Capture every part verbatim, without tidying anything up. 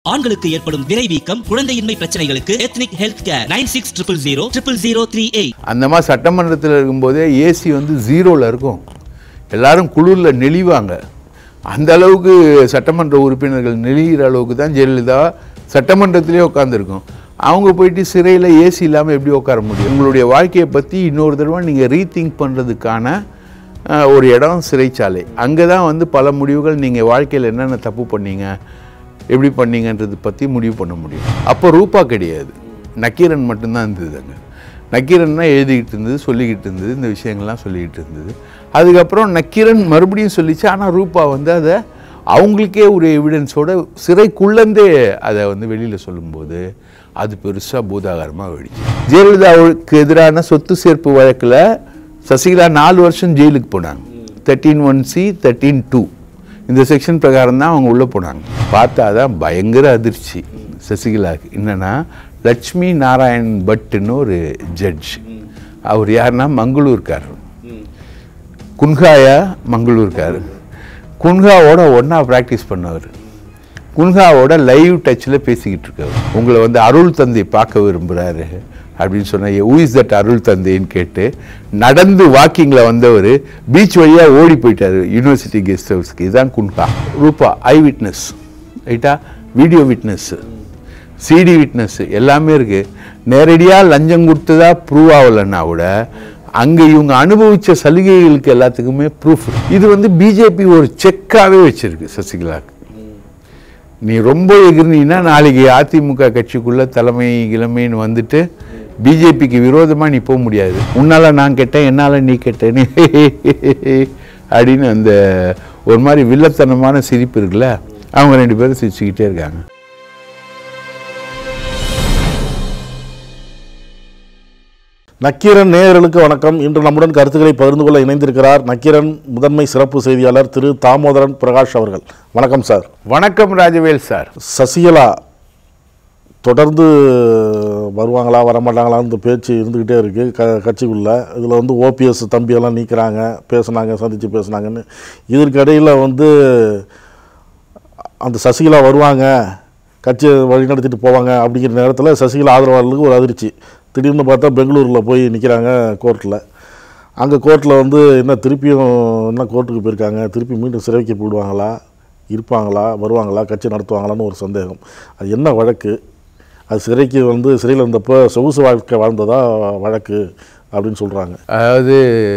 ஆண்களுக்கு ஏற்படும் விரைவீக்கம், குழந்தையின்மை பிரச்சனைகளுக்கு ethnic health care nine six triple zero triple zero three eight. அந்த மாதிரி சட்டமன்றத்தில் இருக்கும்போதே ஏசி வந்து ஜீரோவில் இருக்கும். எல்லாரும் குளிரில் நெளிவாங்க. அந்த அளவுக்கு சட்டமன்ற உறுப்பினர்கள் நெளிகிற அளவுக்கு தான் ஜெயலலிதா சட்டமன்றத்திலே உட்காந்துருக்கும். அவங்க போயிட்டு சிறையில் ஏசி இல்லாமல் எப்படி உட்கார முடியும்? உங்களுடைய வாழ்க்கையை பற்றி இன்னொரு தடவை நீங்கள் ரீதிங்க் பண்ணுறதுக்கான ஒரு இடம் சிறைச்சாலை. அங்கே தான் வந்து பல முடிவுகள் நீங்கள் வாழ்க்கையில் என்னென்ன தப்பு பண்ணீங்க, எப்படி பண்ணீங்கன்றது பற்றி முடிவு பண்ண முடியும். அப்போ ரூபா கிடையாது, நக்கீரன் மட்டும்தான் இருந்தது. அங்கே நக்கீரன் தான் எழுதிக்கிட்டு இருந்தது, சொல்லிக்கிட்டு இருந்தது, இந்த விஷயங்கள்லாம் சொல்லிக்கிட்டு இருந்தது. அதுக்கப்புறம் நக்கீரன் மறுபடியும் சொல்லிச்சு. ஆனால் ரூபா வந்து அதை அவங்களுக்கே ஒரு எவிடன்ஸோட சிறைக்குள்ளந்தே அதை வந்து வெளியில் சொல்லும்போது அது பெருசாக பூதாகாரமாக வெடிச்சு. ஜெயலலிதாவுக்கு எதிரான சொத்து சேர்ப்பு வழக்கில் சசிகலா நாலு வருஷம் ஜெயிலுக்கு போனாங்க. Thirteen one C thirteen two இந்த செக்ஷன் பிரகாரம் தான் அவங்க உள்ளே போனாங்க. பார்த்தா தான் பயங்கர அதிர்ச்சி சசிகலாவுக்கு. என்னென்னா லட்சுமி நாராயண் பட்டுன்னு ஒரு ஜட்ஜ். அவர் யாருன்னா மங்களூர்கார், குன்ஹாயா மங்களூர்கார். குன்ஹாவோட ஒன்றா ப்ராக்டிஸ் பண்ணவர். குன்ஹாவோட லைவ் டச்சில் பேசிக்கிட்டு இருக்காரு. உங்களை வந்து அருள் தந்தை பார்க்க விரும்புகிறாரு அப்படின்னு சொன்ன, ஹூ இஸ் தட் அருள் தந்தைன்னு கேட்டு நடந்து வாக்கிங்கில் வந்தவர் பீச் வழியாக ஓடி போயிட்டார் யூனிவர்சிட்டி கெஸ்ட் ஹவுஸ்க்கு. இதுதான் குன்ஹா. ரூபா ஐ விட்னஸ், ரைட்டா, வீடியோ விட்னஸ், சிடி விட்னஸ் எல்லாமே இருக்குது. நேரடியாக லஞ்சம் கொடுத்ததா ப்ரூவ் ஆகலைன்னா கூட அங்கே இவங்க அனுபவித்த சலுகைகளுக்கு எல்லாத்துக்குமே ப்ரூஃப். இது வந்து பிஜேபி ஒரு செக்காகவே வச்சுருக்கு சசிகலாவுக்கு. நீ ரொம்ப எகிர்னீன்னா நாளைக்கு அதிமுக கட்சிக்குள்ளே தலைமை கிழமைன்னு வந்துட்டு பிஜேபிக்கு விரோதமாக நீ போக முடியாது. உன்னால் நான் கேட்டேன், என்னால் நீ கேட்டேன்னு அப்படின்னு அந்த ஒரு மாதிரி வில்லத்தனமான சிரிப்பு இருக்குல்ல, அவங்க ரெண்டு பேரும் சிரிச்சுக்கிட்டே இருக்காங்க. நக்கீரன் நேயர்களுக்கு வணக்கம். இன்று நம்முடன் கருத்துக்களை பகிர்ந்து கொள்ள இணைந்திருக்கிறார் நக்கீரன் முதன்மை சிறப்பு செய்தியாளர் திரு தாமோதரன் பிரகாஷ் அவர்கள். வணக்கம் சார். வணக்கம் ராஜவேல் சார். சசிகலா தொடர்ந்து வருவாங்களா வரமாட்டாங்களா இந்த பேச்சு இருந்துக்கிட்டே இருக்குது க கட்சிக்குள்ளே. இதில் வந்து ஓபிஎஸ் தம்பியெல்லாம் நீக்கிறாங்க, பேசுனாங்க, சந்தித்து பேசுனாங்கன்னு. இதற்கிடையில் வந்து அந்த சசிகலா வருவாங்க, கட்சியை வழிநடத்திட்டு போவாங்க அப்படிங்கிற நேரத்தில் சசிகலா ஆதரவாளர்களுக்கு ஒரு அதிர்ச்சி. திடீர்னு பார்த்தா பெங்களூரில் போய் நிற்கிறாங்க கோர்ட்டில். அங்கே கோர்ட்டில் வந்து என்ன திருப்பியும் என்ன கோர்ட்டுக்கு போயிருக்காங்க, திருப்பி மீண்டும் சிறைக்கு போயிடுவாங்களா, இருப்பாங்களா, வருவாங்களா, கட்சி நடத்துவாங்களான்னு ஒரு சந்தேகம். அது என்ன வழக்கு? அது சிறைக்கு வந்து சிறையில் இருந்தப்போ சொகுசு வாழ்க்கை வாழ்ந்ததா வழக்கு அப்படின்னு சொல்கிறாங்க. அதாவது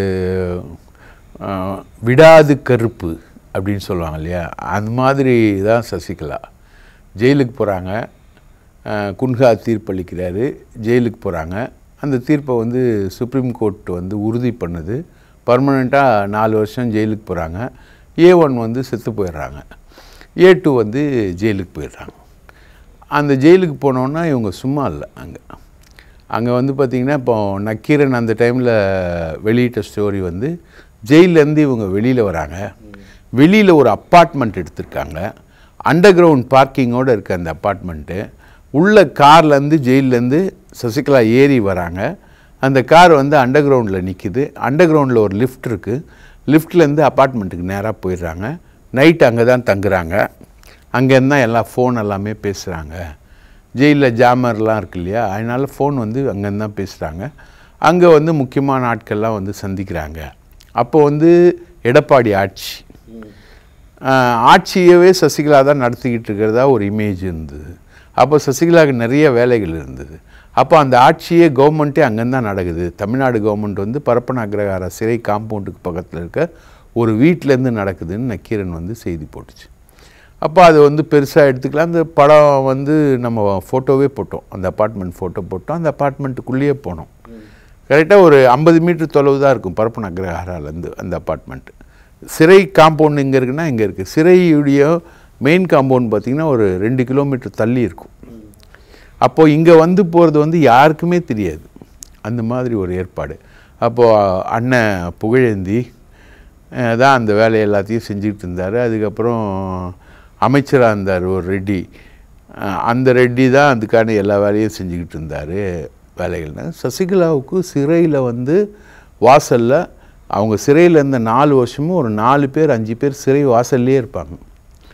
விடாது கருப்பு அப்படின்னு சொல்லுவாங்க இல்லையா, அந்த மாதிரி தான் சசிகலா. ஜெயிலுக்கு போகிறாங்க, குன்ஹா தீர்ப்பளிக்கிறாரு, ஜெயிலுக்கு போகிறாங்க. அந்த தீர்ப்பை வந்து சுப்ரீம் கோர்ட் வந்து உறுதி பண்ணுது. பர்மனெண்ட்டாக நாலு வருஷம் ஜெயிலுக்கு போகிறாங்க. ஏ ஒன் வந்து செத்து போயிடுறாங்க, ஏ டூ வந்து ஜெயிலுக்கு போயிடுறாங்க. அந்த ஜெயிலுக்கு போனோன்னா இவங்க சும்மா இல்லை. அங்கே அங்கே வந்து பார்த்திங்கன்னா இப்போ நக்கீரன் அந்த டைமில் வெளியிட்ட ஸ்டோரி வந்து ஜெயிலேருந்து இவங்க வெளியில் வராங்க. வெளியில் ஒரு அப்பார்ட்மெண்ட் எடுத்திருக்காங்க, அண்டர் கிரவுண்ட் பார்க்கிங்கோடு இருக்க அந்த அப்பார்ட்மெண்ட்டு. உள்ள கார்லேருந்து ஜெயிலேருந்து சசிகலா ஏறி வராங்க. அந்த கார் வந்து அண்டர் கிரவுண்டில் நிற்கிது. அண்டர் கிரவுண்டில் ஒரு லிஃப்ட் இருக்குது. லிஃப்ட்லேருந்து அப்பார்ட்மெண்ட்டுக்கு நேராக போயிடுறாங்க. நைட்டு அங்கே தான் தங்குறாங்க. அங்கேருந்து தான் எல்லா ஃபோன் எல்லாமே பேசுகிறாங்க. ஜெயிலில் ஜாமர்லாம் இருக்கு இல்லையா, அதனால் ஃபோன் வந்து அங்கேருந்து தான் பேசுகிறாங்க. அங்கே வந்து முக்கியமான ஆட்கள்லாம் வந்து சந்திக்கிறாங்க. அப்போ வந்து எடப்பாடி ஆட்சி ஆட்சியவே சசிகலா தான் நடத்திக்கிட்டு இருக்கிறதா ஒரு இமேஜ் இருந்தது. அப்போ சசிகலாவுக்கு நிறைய வேலைகள் இருந்தது. அப்போ அந்த ஆட்சியே கவர்மெண்ட்டே அங்கேருந்து தான் நடக்குது. தமிழ்நாடு கவர்மெண்ட் வந்து பரப்பன அக்ரஹார சிறை காம்பவுண்டுக்கு பக்கத்தில் இருக்க ஒரு வீட்டிலேருந்து நடக்குதுன்னு நக்கீரன் வந்து செய்தி போட்டுச்சு. அப்போ அது வந்து பெருசாக எடுத்துக்கலாம். அந்த படம் வந்து நம்ம ஃபோட்டோவே போட்டோம், அந்த அப்பார்ட்மெண்ட் ஃபோட்டோ போட்டோம். அந்த அப்பார்ட்மெண்ட்டுக்குள்ளேயே போனோம். கரெக்டாக ஒரு ஐம்பது மீட்டர் தொலைவு தான் இருக்கும் பரப்பன அக்ரஹாராலேருந்து அந்த அப்பார்ட்மெண்ட்டு. சிறை காம்பவுண்ட் இங்கே இருக்குன்னா இங்கே இருக்குது. சிறையுடைய மெயின் காம்பவுண்ட் பார்த்திங்கன்னா ஒரு ரெண்டு கிலோமீட்டர் தள்ளி இருக்கும். அப்போது இங்கே வந்து போகிறது வந்து யாருக்குமே தெரியாது, அந்த மாதிரி ஒரு ஏற்பாடு. அப்போது அண்ணன் புகழேந்தி தான் அந்த வேலையை எல்லாத்தையும் செஞ்சுக்கிட்டு இருந்தார். அதுக்கப்புறம் அமைச்சராக இருந்தார் ஒரு ரெட்டி, அந்த ரெட்டி தான் அதுக்கான எல்லா வேலையும் செஞ்சுக்கிட்டு இருந்தார் வேலைகள்னா. சசிகலாவுக்கு சிறையில் வந்து வாசலில் அவங்க சிறையில் இருந்த நாலு வருஷமும் ஒரு நாலு பேர் அஞ்சு பேர் சிறை வாசல்லே இருப்பாங்க.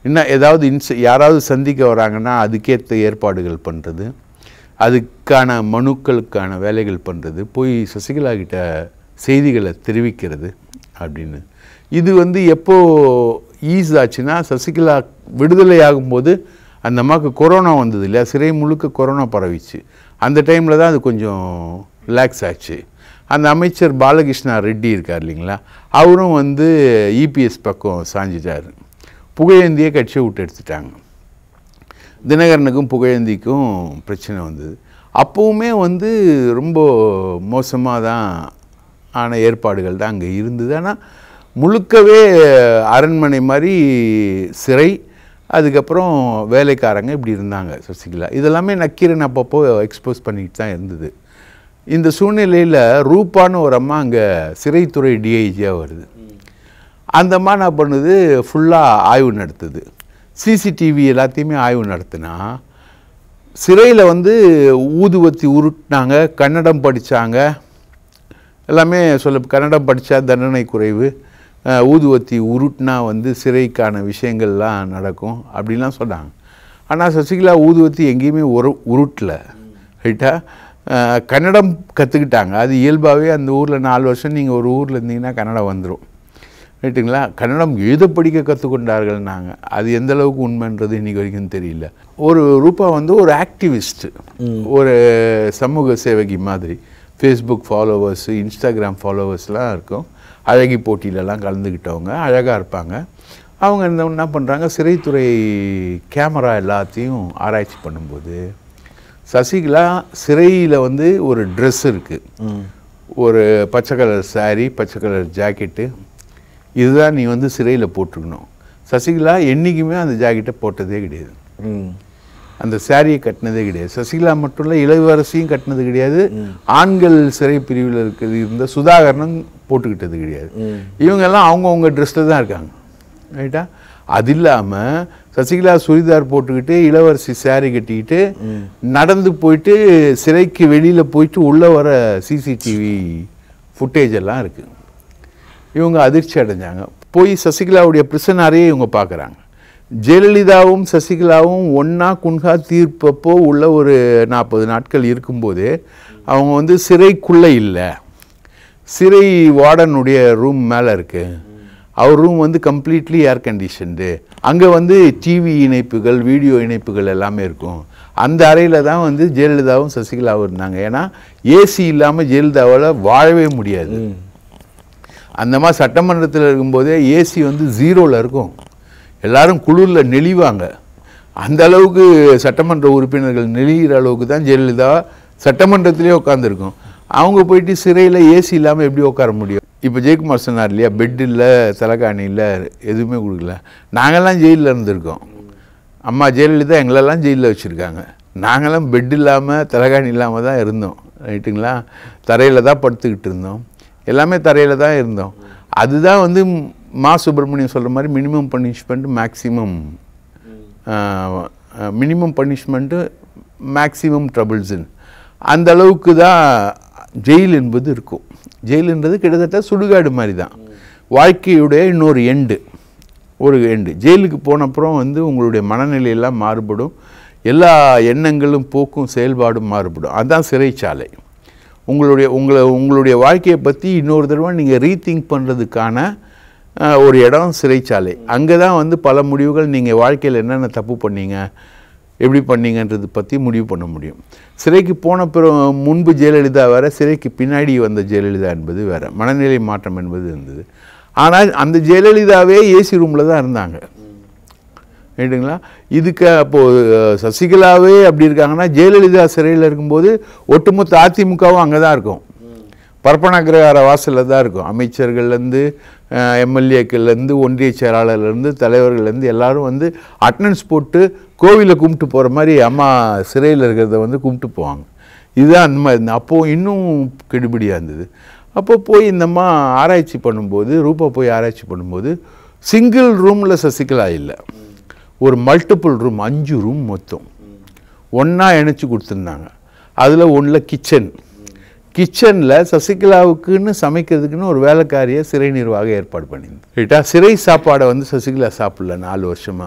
இன்னும் ஏதாவது இன்ஸ் யாராவது சந்திக்க வராங்கன்னா அதுக்கேற்ற ஏற்பாடுகள் பண்ணுறது, அதுக்கான மனுக்களுக்கான வேலைகள் பண்ணுறது, போய் சசிகலா கிட்ட செய்திகளை தெரிவிக்கிறது அப்படின்னு. இது வந்து எப்போ ஈஸ் ஆச்சுன்னா, சசிகலா விடுதலை ஆகும்போது அந்த அம்மாவுக்கு கொரோனா வந்தது இல்லையா, சிறை முழுக்க கொரோனா பரவிச்சு. அந்த டைமில் தான் அது கொஞ்சம் ரிலாக்ஸ் ஆச்சு. அந்த அமைச்சர் பாலகிருஷ்ணா ரெட்டி இருக்கார் இல்லைங்களா, அவரும் வந்து இபிஎஸ் பக்கம் சாஞ்சிட்டார். புகழேந்தியை கட்சியை விட்டு எடுத்துட்டாங்க. தினகரனுக்கும் புகழேந்திக்கும் பிரச்சனை வந்தது. அப்போவுமே வந்து ரொம்ப மோசமாக தான் ஆன ஏற்பாடுகள் தான் அங்கே இருந்தது. ஆனால் முழுக்கவே அரண்மனை மாதிரி சிறை, அதுக்கப்புறம் வேலைக்காரங்க இப்படி இருந்தாங்க சசிகலா. இதெல்லாமே நக்கீரன் அப்பப்போ எக்ஸ்போஸ் பண்ணிட்டு தான் இருந்தது. இந்த சூழ்நிலையில் ரூபான்னு ஒரு அம்மா அங்கே சிறைத்துறை டிஐஜியாக வருது. அந்த அம்மா என்ன பண்ணுது, ஃபுல்லாக ஆய்வு நடத்துது. சிசிடிவி எல்லாத்தையுமே ஆய்வு நடத்தினா, சிறையில் வந்து ஊதுவத்தி உருட்டினாங்க, கன்னடம் படித்தாங்க, எல்லாமே சொல்ல கன்னடம் படித்தா தண்டனை குறைவு, ஊதுவத்தி உருட்டினா வந்து சிறைக்கான விஷயங்கள்லாம் நடக்கும் அப்படின்லாம் சொன்னாங்க. ஆனால் சசிகலா ஊதுவத்தி எங்கேயுமே உரு உருட்டலை ரைட்டா. கன்னடம் கற்றுக்கிட்டாங்க. அது இயல்பாகவே அந்த ஊரில் நாலு வருஷம் நீங்கள் ஒரு ஊரில் இருந்தீங்கன்னா கன்னடம் வந்துடும் ரைட்டுங்களா. கன்னடம் எழுத படிக்க கற்றுக்கொண்டார்கள். நாங்கள் அது எந்த அளவுக்கு உண்மைன்றது இன்றைக்கி வரைக்கும் தெரியல. ஒரு ரூபா வந்து ஒரு ஆக்டிவிஸ்ட்டு, ஒரு சமூக சேவகி மாதிரி. ஃபேஸ்புக் ஃபாலோவர்ஸு, இன்ஸ்டாகிராம் ஃபாலோவர்ஸ்லாம் இருக்கும். அழகி போட்டியிலலாம் கலந்துக்கிட்டவங்க, அழகாக இருப்பாங்க. அவங்க என்ன பண்ணுறாங்க, சிறைத்துறை கேமரா எல்லாத்தையும் ஆராய்ச்சி பண்ணும்போது சசிகலா சிறையில் வந்து ஒரு ட்ரெஸ் இருக்குது, ஒரு பச்சை கலர் சாரீ, பச்சை கலர் ஜாக்கெட்டு, இதுதான் நீ வந்து சிறையில் போட்டிருக்கணும். சசிகலா என்றைக்குமே அந்த ஜாக்கெட்டை போட்டதே கிடையாது, அந்த சாரியை கட்டினதே கிடையாது. சசிகலா மட்டும் இல்லை, இளவரசியும் கட்டினது கிடையாது. ஆண்கள் சிறை பிரிவில் இருக்கிறது இருந்த சுதாகரனும் போட்டுக்கிட்டது கிடையாது. இவங்கெல்லாம் அவங்கவுங்க ட்ரெஸ்ஸில் தான் இருக்காங்க ரைட்டா. அது இல்லாமல் சசிகலா சுடிதார் போட்டுக்கிட்டு இளவரசி சாரி கட்டிக்கிட்டு நடந்து போயிட்டு சிறைக்கு வெளியில் போயிட்டு உள்ளே வர சிசிடிவி ஃபுட்டேஜ் எல்லாம் இருக்குது. இவங்க அதிர்ச்சி அடைஞ்சாங்க. போய் சசிகலாவுடைய பிரிசனாரையே இவங்க பார்க்குறாங்க. ஜெயலலிதாவும் சசிகலாவும் ஒன்றா குன்ஹா தீர்ப்பப்போ உள்ள ஒரு நாற்பது நாட்கள் இருக்கும்போது அவங்க வந்து சிறைக்குள்ளே இல்லை, சிறை வார்டனுடைய ரூம் மேலே இருக்குது. அவர் ரூம் வந்து கம்ப்ளீட்லி ஏர் கண்டிஷன்டு. அங்கே வந்து டிவி இணைப்புகள், வீடியோ இணைப்புகள் எல்லாமே இருக்கும். அந்த அறையில் தான் வந்து ஜெயலலிதாவும் சசிகலாவும் இருந்தாங்க. ஏன்னா ஏசி இல்லாமல் ஜெயலலிதாவால் வாழவே முடியாது. அந்த மாதிரி சட்டமன்றத்தில் இருக்கும்போதே ஏசி வந்து ஜீரோவில் இருக்கும், எல்லாரும் குளிரில் நெளிவாங்க. அந்த அளவுக்கு சட்டமன்ற உறுப்பினர்கள் நெளிகிற அளவுக்கு தான் ஜெயலலிதா சட்டமன்றத்திலே உட்காந்துருக்கும். அவங்க போயிட்டு சிறையில் ஏசி இல்லாமல் எப்படி உட்கார முடியும்? இப்போ ஜெயக்குமார் சொன்னார் இல்லையா, பெட் இல்லை, தலைகாணி இல்லை, எதுவுமே கொடுக்கல. நாங்கள்லாம் ஜெயிலில் இருந்திருக்கோம். அம்மா ஜெயலலிதா எங்களெல்லாம் ஜெயிலில் வச்சுருக்காங்க. நாங்களாம் பெட் இல்லாமல் தலைகாணி இல்லாமல் தான் இருந்தோம் ரைட்டுங்களா. தரையில் தான் படுத்துக்கிட்டு இருந்தோம், எல்லாமே தரையில் தான் இருந்தோம். அதுதான் வந்து மா சுப்பிரமணியம் சொல்கிற மாதிரி minimum punishment maximum minimum punishment maximum ட்ரபிள்ஸுன்னு அந்த அளவுக்கு தான் ஜெயில் என்பது இருக்கும். ஜெயிலுன்றது கிட்டத்தட்ட சுடுகாடு மாதிரி தான், வாழ்க்கையுடைய இன்னொரு எண்டு, ஒரு எண்டு. ஜெயிலுக்கு போனப்புறம் வந்து உங்களுடைய மனநிலையெல்லாம் மாறுபடும், எல்லா எண்ணங்களும் போக்கும் செயல்பாடும் மாறுபடும். அதுதான் சிறைச்சாலை. உங்களுடைய உங்களை உங்களுடைய வாழ்க்கையை பற்றி இன்னொரு தடவை நீங்கள் ரீதிங்க் பண்ணுறதுக்கான ஒரு இடம் சிறைச்சாலை. அங்கே தான் வந்து பல முடிவுகள் நீங்கள் வாழ்க்கையில் என்னென்ன தப்பு பண்ணீங்க, எப்படி பண்ணீங்கன்றது பற்றி முடிவு பண்ண முடியும். சிறைக்கு போன பிற முன்பு ஜெயலலிதா வேறு, சிறைக்கு பின்னாடி வந்த ஜெயலலிதா என்பது வேறு, மனநிலை மாற்றம் என்பது இருந்தது. ஆனால் அந்த ஜெயலலிதாவே ஏசி ரூமில் தான் இருந்தாங்க ரைட்டுங்களா. இதுக்கு அப்போது சசிகலாவே அப்படி இருக்காங்கன்னா, ஜெயலலிதா சிறையில் இருக்கும்போது ஒட்டுமொத்த அதிமுகவும் அங்கே தான் இருக்கும், பரப்பனகிரகார வாசலில் தான் இருக்கும். அமைச்சர்கள்லேருந்து எம்எல்ஏக்கள்லேருந்து ஒன்றிய செயலாளர்லேருந்து தலைவர்கள்லேருந்து எல்லோரும் வந்து அட்டண்டன்ஸ் போட்டு கோவிலை கும்பிட்டு போகிற மாதிரி அம்மா சிறையில் இருக்கிறத வந்து கும்பிட்டு போவாங்க. இதுதான் அந்த மாதிரி இருந்தது. அப்போது இன்னும் கெடுபிடியாக இருந்தது. அப்போ போய் இந்தம்மா ஆராய்ச்சி பண்ணும்போது, ரூபா போய் ஆராய்ச்சி பண்ணும்போது சிங்கிள் ரூமில் சசிகலா இல்லை, ஒரு மல்டிபிள் ரூம், அஞ்சு ரூம் மொத்தம் ஒன்றா இணைச்சி கொடுத்துருந்தாங்க. அதில் ஒன்றில் கிச்சன், கிச்சனில் சசிகலாவுக்குன்னு சமைக்கிறதுக்குன்னு ஒரு வேலைக்காரியை சிறை நிர்வாகம் ஏற்பாடு பண்ணியிருந்தது ரைட்டா. சிறை சாப்பாடை வந்து சசிகலா சாப்பிடல நாலு வருஷமாக.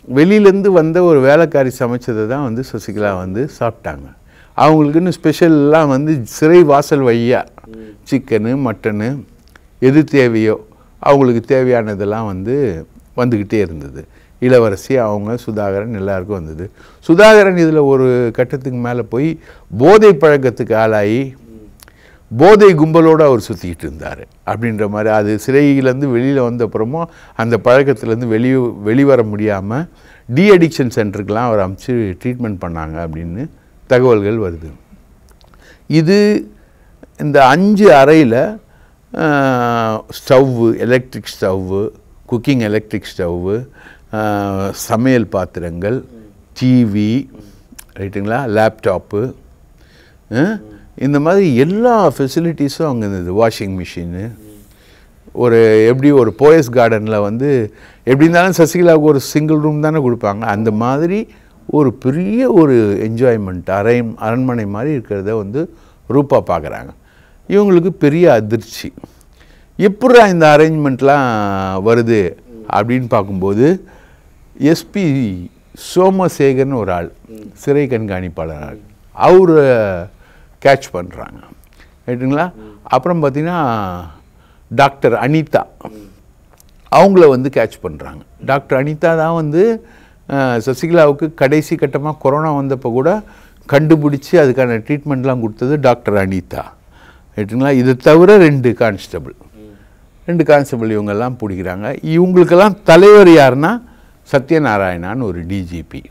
வெளியிலேருந்து வந்த ஒரு வேலைக்காரி சமைச்சதை தான் வந்து சசிகலா வந்து சாப்பிட்டாங்க. அவங்களுக்குன்னு ஸ்பெஷல்லாம் வந்து சிறை வாசல் வழியாக சிக்கனு மட்டனு எது தேவையோ அவங்களுக்கு தேவையானதெல்லாம் வந்து வந்துக்கிட்டே இருந்தது. இளவரசி அவங்க சுதாகரன் எல்லாருக்கும் வந்தது. சுதாகரன் இதில் ஒரு கட்டத்துக்கு மேலே போய் போதை பழக்கத்துக்கு ஆளாகி போதை கும்பலோடு அவர் சுற்றிக்கிட்டு இருந்தார் அப்படின்ற மாதிரி. அது சிறையிலேருந்து வெளியில் வந்த அப்புறமும் அந்த பழக்கத்துலேருந்து வெளி வெளிவர முடியாமல் டி அடிக்ஷன் சென்டருக்கெலாம் அவர் அனுப்பிச்சு ட்ரீட்மெண்ட் பண்ணாங்க அப்படின்னு தகவல்கள் வருது. இது இந்த அஞ்சு அறையில் stove, electric stove, cooking electric stove, சமையல் பாத்திரங்கள், டிவி, ரைட்டுங்களா, லேப்டாப்பு, இந்த மாதிரி எல்லா ஃபெசிலிட்டிஸும் அங்கே இருந்தது. வாஷிங் மிஷின்னு, ஒரு எப்படி ஒரு போயஸ் கார்டனில் வந்து எப்படி இருந்தாலும் சசிகலாவுக்கு ஒரு சிங்கிள் ரூம் தானே கொடுப்பாங்க, அந்த மாதிரி ஒரு பெரிய ஒரு என்ஜாய்மெண்ட் அரை அரண்மனை மாதிரி இருக்கிறத வந்து ரூபா பார்க்குறாங்க. இவங்களுக்கு பெரிய அதிர்ச்சி. எப்படா இந்த அரேஞ்ச்மெண்ட்லாம் வருது அப்படின்னு பார்க்கும்போது எஸ்பி சோமசேகர்னு ஒரு ஆள், சிறை கண்காணிப்பாளர் ஆள், அவர் கேட்ச் பண்ணுறாங்க, ரைட்டுங்களா. அப்புறம் பார்த்திங்கன்னா டாக்டர் அனிதா, அவங்கள வந்து கேட்ச் பண்ணுறாங்க. டாக்டர் அனிதா தான் வந்து சசிகலாவுக்கு கடைசி கட்டமாக கொரோனா வந்தப்போ கூட கண்டுபிடிச்சி அதுக்கான ட்ரீட்மெண்ட்லாம் கொடுத்தது டாக்டர் அனிதா, ரைட்டுங்களா. இதை தவிர ரெண்டு கான்ஸ்டபிள் ரெண்டு கான்ஸ்டபிள் இவங்கெல்லாம் பிடிக்கிறாங்க. இவங்களுக்கெல்லாம் தலைவர் யாருன்னா சத்யநாராயணான்னு ஒரு டிஜிபி,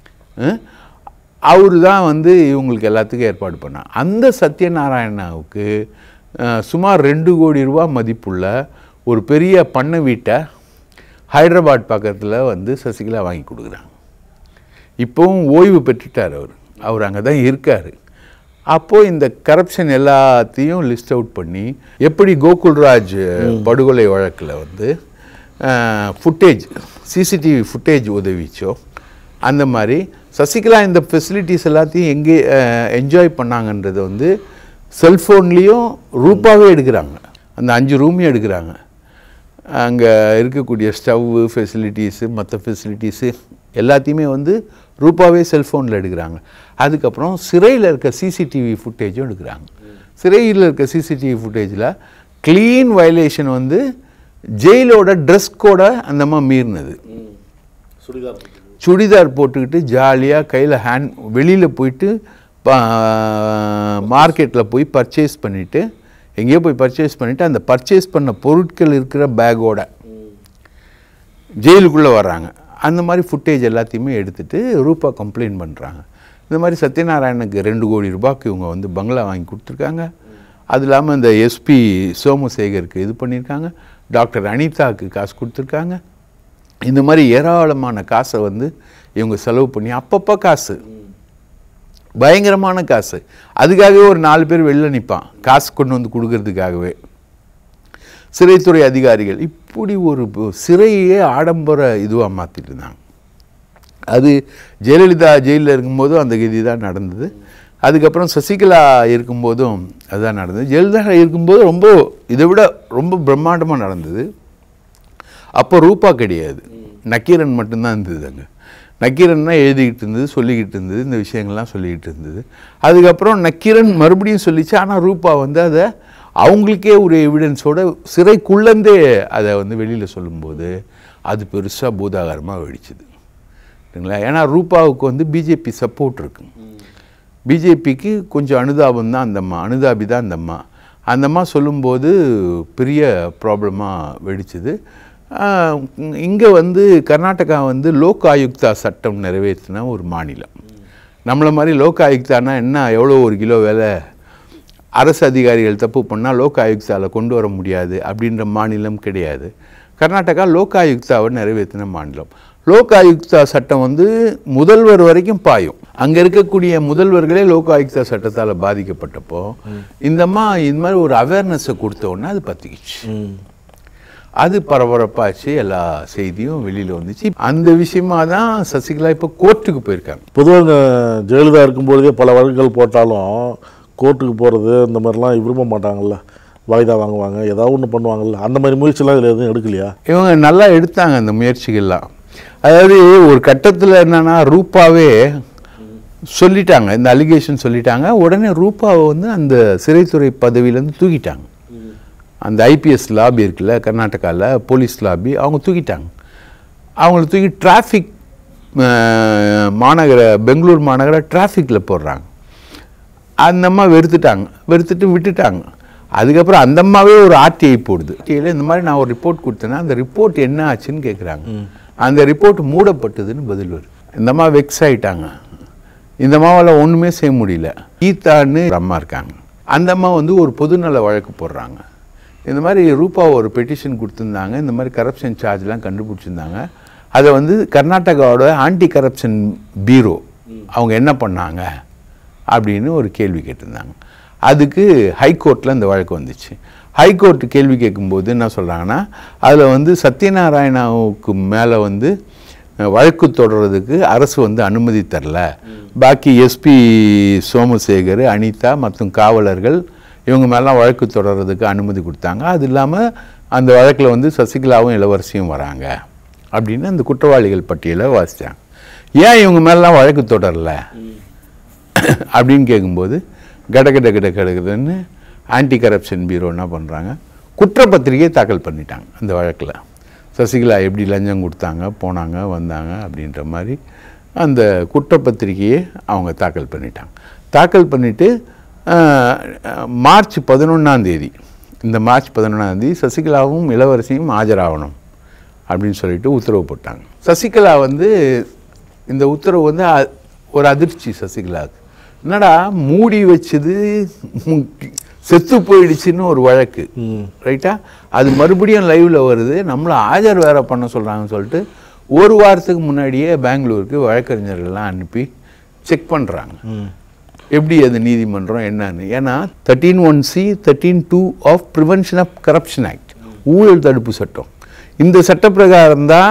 அவர் தான் வந்து இவங்களுக்கு எல்லாத்துக்கும் ஏற்பாடு பண்ணார். அந்த சத்யநாராயணாவுக்கு சுமார் ரெண்டு கோடி ரூபா மதிப்புள்ள ஒரு பெரிய பண்ணை வீட்டை ஹைதராபாத் பக்கத்தில் வந்து சசிகலா வாங்கி கொடுக்குறாங்க. இப்போவும் ஓய்வு பெற்றுட்டார் அவர், அவர் அங்கே தான் இருக்கார். அப்போது இந்த கரப்ஷன் எல்லாத்தையும் லிஸ்ட் அவுட் பண்ணி எப்படி கோகுல்ராஜ் படுகொலை வழக்கில் வந்து ஃபுட்டேஜ் சிசிடிவி ஃபுட்டேஜ் உதவிச்சோ அந்த மாதிரி சசிகலா இந்த ஃபெசிலிட்டிஸ் எல்லாத்தையும் எங்கே என்ஜாய் பண்ணாங்கன்றதை வந்து செல்ஃபோன்லேயும் ரூபாவே எடுக்கிறாங்க. அந்த அஞ்சு ரூமையும் எடுக்கிறாங்க. அங்கே இருக்கக்கூடிய ஸ்டவ்வு ஃபெசிலிட்டிஸு மற்ற ஃபெசிலிட்டிஸு எல்லாத்தையுமே வந்து ரூபாவே செல்ஃபோனில் எடுக்கிறாங்க. அதுக்கப்புறம் சிறையில் இருக்க சிசிடிவி ஃபுட்டேஜும் எடுக்கிறாங்க. சிறையில் இருக்க சிசிடிவி ஃபுட்டேஜில் க்ளீன் வயலேஷன் வந்து ஜெயிலோட ட்ரெஸ் கோட அந்தம்மா மீறினது. சுடிதார் போட்டுக்கிட்டு ஜாலியாக கையில் ஹேண்ட் வெளியில் போயிட்டு மார்க்கெட்டில் போய் பர்ச்சேஸ் பண்ணிவிட்டு எங்கேயோ போய் பர்ச்சேஸ் பண்ணிவிட்டு அந்த பர்ச்சேஸ் பண்ண பொருட்கள் இருக்கிற பேக்கோட ஜெயிலுக்குள்ளே வர்றாங்க. அந்த மாதிரி ஃபுட்டேஜ் எல்லாத்தையுமே எடுத்துகிட்டு ரூபா கம்ப்ளைண்ட் பண்ணுறாங்க. இந்த மாதிரி சத்யநாராயணனுக்கு ரெண்டு கோடி ரூபாய்க்கு இவங்க வந்து பங்களா வாங்கி கொடுத்துருக்காங்க. அது இல்லாமல் இந்த எஸ்பி சோமசேகருக்கு இது பண்ணியிருக்காங்க, டாக்டர் அனிதாவுக்கு காசு கொடுத்துருக்காங்க. இந்த மாதிரி ஏராளமான காசை வந்து இவங்க செலவு பண்ணி அப்பப்போ காசு பயங்கரமான காசு. அதுக்காகவே ஒரு நாலு பேர் வெளில நிற்பான் காசு கொண்டு வந்து கொடுக்கறதுக்காகவே. சிறைத்துறை அதிகாரிகள் இப்படி ஒரு சிறையே ஆடம்பர இதுவாக மாற்றிட்டு இருந்தாங்க. அது ஜெயலலிதா ஜெயிலில் இருக்கும்போதும் அந்த கதி தான் நடந்தது. அதுக்கப்புறம் சசிகலா இருக்கும்போதும் அதுதான் நடந்தது. ஜெயலலிதா இருக்கும்போது ரொம்ப இதை விட ரொம்ப பிரம்மாண்டமாக நடந்தது. அப்போ ரூபா கிடையாது, நக்கீரன் மட்டும்தான் இருந்தது. அங்கே நக்கீரன் தான் எழுதிக்கிட்டு இருந்தது, சொல்லிக்கிட்டு இருந்தது, இந்த விஷயங்கள்லாம் சொல்லிக்கிட்டு இருந்தது. அதுக்கப்புறம் நக்கீரன் மறுபடியும் சொல்லிச்சு. ஆனால் ரூபா வந்து அதை அவங்களுக்கே ஒரு எவிடன்ஸோட சிறைக்குள்ளந்தே அதை வந்து வெளியில் சொல்லும்போது அது பெருசாக பூதாகாரமாக வெடிச்சுது, சரிங்களா. ஏன்னா ரூபாவுக்கு வந்து பிஜேபி சப்போர்ட் இருக்கு. பிஜேபிக்கு கொஞ்சம் அனுதாபம் தான் அந்தம்மா, அனுதாபி தான் அந்தம்மா. அந்தம்மா சொல்லும்போது பெரிய ப்ராப்ளமாக வெடிச்சுது. இங்கே வந்து கர்நாடகா வந்து லோக் ஆயுக்தா சட்டம் நிறைவேற்றின ஒரு மாநிலம். நம்மளை மாதிரி லோக் ஆயுக்தானா என்ன, எவ்வளோ ஒரு கிலோ வேலை, அரசு அதிகாரிகள் தப்பு பண்ணால் லோக் ஆயுக்தாவில் கொண்டு வர முடியாது அப்படின்ற மாநிலம் கிடையாது. கர்நாடகா லோக் ஆயுக்தாவை நிறைவேற்றின மாநிலம். லோக் ஆயுக்தா சட்டம் வந்து முதல்வர் வரைக்கும் பாயும். அங்கே இருக்கக்கூடிய முதல்வர்களே லோக் ஆயுக்தா சட்டத்தால் பாதிக்கப்பட்டப்போ இந்தம்மா இந்த மாதிரி ஒரு அவேர்னஸை கொடுத்தோன்னா அது பற்றிக்கிச்சு. அது பரபரப்பாச்சு, எல்லா செய்தியும் வெளியில் வந்துச்சு. அந்த விஷயமா தான் சசிகலா இப்போ கோர்ட்டுக்கு போயிருக்காங்க. பொதுவாக ஜெயலலிதா இருக்கும்பொழுதே பல வழக்குகள் போட்டாலும் கோர்ட்டுக்கு போகிறது இந்த மாதிரிலாம் விரும்ப மாட்டாங்கல்ல, வாய்தா வாங்குவாங்க, ஏதாவது ஒன்று பண்ணுவாங்கல்ல, அந்த மாதிரி முயற்சிலாம் இதில் எதுவும் எடுக்கலையா? இவங்க நல்லா எடுத்தாங்க அந்த முயற்சிகள்லாம். அதாவது ஒரு கட்டத்தில் என்னன்னா ரூபாவே சொல்லிட்டாங்க, இந்த அலிகேஷன் சொல்லிட்டாங்க. உடனே ரூபாவை வந்து அந்த சிறைத்துறை பதவியிலேருந்து தூக்கிட்டாங்க. அந்த ஐபிஎஸ் லாபி இருக்குல்ல கர்நாடகாவில், போலீஸ் லாபி, அவங்க தூக்கிட்டாங்க. அவங்கள தூக்கி டிராஃபிக் மாநகர பெங்களூர் மாநகர டிராஃபிக்கில் போடுறாங்க. அந்த அம்மா வெறுத்துட்டாங்க, வெறுத்துட்டு விட்டுட்டாங்க. அதுக்கப்புறம் அந்த அம்மாவே ஒரு ஆர்டிஐ போடுது. ஆர்டிஐயில் இந்த மாதிரி நான் ஒரு ரிப்போர்ட் கொடுத்தேன்னா அந்த ரிப்போர்ட் என்ன ஆச்சுன்னு கேட்குறாங்க. அந்த ரிப்போர்ட் மூடப்பட்டதுன்னு பதில் வருது. இந்த அம்மா வெக்ஸ் ஆகிட்டாங்க. இந்த அம்மாவால் ஒன்றுமே செய்ய முடியல. கீதான்னு அம்மா இருக்காங்க. அந்த அம்மா வந்து ஒரு பொதுநல வழக்கு போடுறாங்க. இந்த மாதிரி ரூபா ஒரு பெட்டிஷன் கொடுத்துருந்தாங்க, இந்த மாதிரி கரப்ஷன் சார்ஜ்லாம் கண்டுபிடிச்சிருந்தாங்க. அதை வந்து கர்நாடகாவோட ஆன்டி கரப்ஷன் பீரோ அவங்க என்ன பண்ணாங்க அப்படின்னு ஒரு கேள்வி கேட்டிருந்தாங்க. அதுக்கு ஹைகோர்ட்டில் இந்த வழக்கு வந்துச்சு. ஹைகோர்ட் கேள்வி கேட்கும்போது என்ன சொல்கிறாங்கன்னா, அதில் வந்து சத்யநாராயணாவுக்கு மேலே வந்து வழக்கு தொடர்றதுக்கு அரசு வந்து அனுமதி தரல. பாக்கி எஸ்பி சோமசேகர், அனிதா மற்றும் காவலர்கள் இவங்க மேலாம் வழக்கு தொடர்றதுக்கு அனுமதி கொடுத்தாங்க. அது இல்லாமல் அந்த வழக்கில் வந்து சசிகலாவும் இளவரசியும் வராங்க அப்படின்னு அந்த குற்றவாளிகள் பட்டியலை வாசித்தாங்க. ஏன் இவங்க மேலாம் வழக்கு தொடரல அப்படின்னு கேட்கும்போது கட கட கட கடக்குதுன்னு ஆன்டி கரப்ஷன் பீரோ என்ன பண்ணுறாங்க, குற்றப்பத்திரிகையை தாக்கல் பண்ணிட்டாங்க. அந்த வழக்கில் சசிகலா எப்படி லஞ்சம் கொடுத்தாங்க, போனாங்க, வந்தாங்க அப்படின்ற மாதிரி அந்த குற்றப்பத்திரிகையை அவங்க தாக்கல் பண்ணிட்டாங்க. தாக்கல் பண்ணிவிட்டு மார்ச் பதினொன்றாம் தேதி இந்த மார்ச் பதினொன்றாம் தேதி சசிகலாவும் இளவரசியும் ஆஜராகணும் அப்படின்னு சொல்லிட்டு உத்தரவு போட்டாங்க. சசிகலா வந்து இந்த உத்தரவு வந்து ஒரு அதிர்ச்சி சசிகலாவுக்கு. என்னடா மூடி வச்சது செத்து போயிடுச்சுன்னு ஒரு வழக்கு, ரைட்டா? அது மறுபடியும் லைவ்ல வருது, நம்மளை ஆஜர் வேற பண்ண சொல்கிறாங்கன்னு சொல்லிட்டு ஒரு வாரத்துக்கு முன்னாடியே பெங்களூருக்கு வழக்கறிஞர்கள்லாம் அனுப்பி செக் பண்ணுறாங்க எப்படி அது நீதிமன்றம் என்னன்னு. ஏன்னா thirteen one C thirteen two of prevention of corruption act, ஊழல் தடுப்பு சட்டம், இந்த சட்டப்பிரகாரம் தான்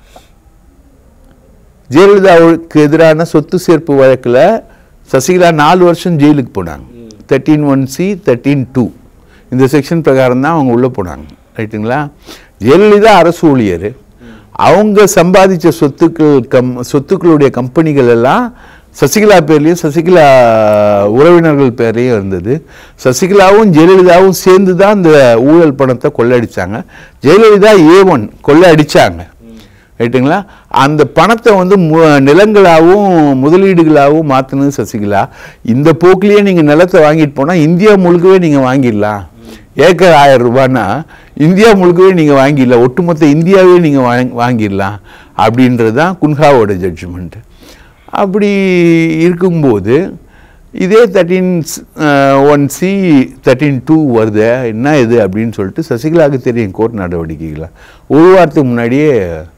ஜெயலலிதாவுக்கு எதிரான சொத்து சேர்ப்பு வழக்கில் சசிகலா நாலு வருஷம் ஜெயிலுக்கு போனாங்க. Thirteen one C thirteen two இந்த செக்ஷன் பிரகாரம் தான் அவங்க உள்ளே போனாங்க, ரைட்டுங்களா? ஜெயலலிதா அரசு ஊழியர், அவங்க சம்பாதிச்ச சொத்துக்கள் கம் சொத்துக்களுடைய கம்பெனிகள் எல்லாம் சசிகலா பேர்லேயும் சசிகலா உறவினர்கள் பேர்லேயும் இருந்தது. சசிகலாவும் ஜெயலலிதாவும் சேர்ந்து தான் இந்த ஊழல் பணத்தை கொள்ளடிச்சாங்க. ஜெயலலிதா ஏ ஒன் கொள்ளை அடித்தாங்க, ரைட்டுங்களா? அந்த பணத்தை வந்து நிலங்களாகவும் முதலீடுகளாகவும் மாற்றினது சசிகலா. இந்த போக்கிலேயே நீங்கள் நிலத்தை வாங்கிட்டு போனால் இந்தியா முழுக்கவே நீங்கள் வாங்கிடலாம். ஏக்கர் ஆயிரம் ரூபான்னா இந்தியா முழுக்கவே நீங்கள் வாங்கிடலாம், ஒட்டுமொத்த இந்தியாவே நீங்கள் வாங் வாங்கிடலாம் அப்படின்றது தான் குன்ஹாவோட ஜட்ஜ்மெண்ட்டு. அப்படி இருக்கும்போது இதே thirteen one C thirteen two வருது, என்ன இது அப்படின்னு சொல்லிட்டு சசிகலாவுக்கு தெரியும் கோர்ட் நடவடிக்கைகளை. ஒரு வாரத்துக்கு முன்னாடியே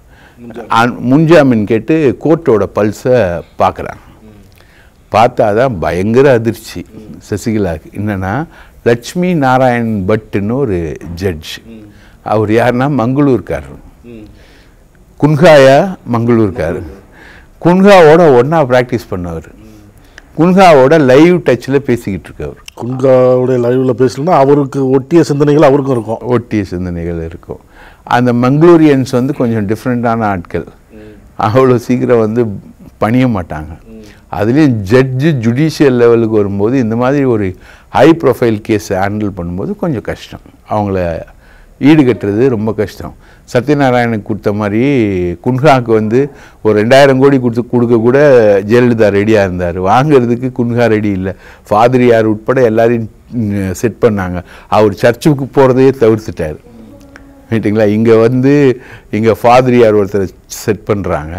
முன்ஜாமீன் கேட்டு கோர்ட்டோட பல்ஸை பார்க்குறாங்க. பார்த்தா தான் பயங்கர அதிர்ச்சி சசிகலாவுக்கு. என்னென்னா லட்சுமி நாராயண் பட்டுன்னு ஒரு ஜட்ஜ், அவர் யாருன்னா மங்களூர்காரர், குன்ஹாயா மங்களூர்காரர். குன்ஹாவோட ஒன்றா ப்ராக்டிஸ் பண்ணவர், குன்ஹாவோட லைவ் டச்சில் பேசிக்கிட்டு இருக்கவர். குன்ஹாவோட லைவில் பேசணும்னா அவருக்கு ஒட்டிய சிந்தனைகள் அவருக்கும் இருக்கும், ஒட்டிய சிந்தனைகள் இருக்கும். அந்த மங்களூரியன்ஸ் வந்து கொஞ்சம் டிஃப்ரெண்ட்டான ஆட்கள், அவ்வளோ சீக்கிரம் வந்து பணிய மாட்டாங்க. அதுலேயும் ஜட்ஜு ஜுடிஷியல் லெவலுக்கு வரும்போது இந்த மாதிரி ஒரு ஹை ப்ரொஃபைல் கேஸை ஹேண்டில் பண்ணும்போது கொஞ்சம் கஷ்டம், அவங்கள ஈடுகட்டுறது ரொம்ப கஷ்டம். சத்யநாராயணுக்கு கொடுத்த மாதிரி குன்ஹாவுக்கு வந்து ஒரு ரெண்டாயிரம் கோடி கொடுத்து கொடுக்க கூட ஜெயலலிதா ரெடியாக இருந்தார். வாங்கிறதுக்கு குன்ஹா ரெடி இல்லை. ஃபாதரியார் உட்பட எல்லாரையும் செட் பண்ணாங்க. அவர் சர்ச்சுக்கு போகிறதையே தவிர்த்துட்டார், ரைட்டுங்களா? இங்கே வந்து இங்கே ஃபாதரியார் ஒருத்தரை செட் பண்ணுறாங்க.